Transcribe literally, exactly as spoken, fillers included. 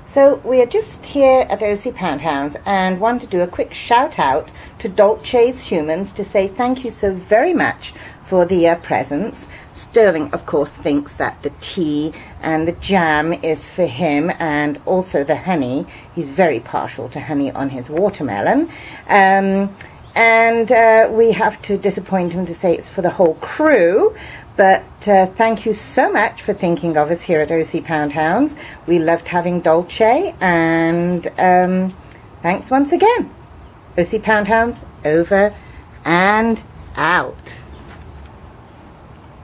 So we are just here at O C Pound Hounds and want to do a quick shout out to Dolche's Humans to say thank you so very much for the uh, presents. Sterling, of course, thinks that the tea and the jam is for him, and also the honey. He's very partial to honey on his watermelon. Um, and uh, we have to disappoint him to say it's for the whole crew. But uh, thank you so much for thinking of us here at O C Pound Hounds. We loved having Dolche, and um, thanks once again. O C Pound Hounds, over and out.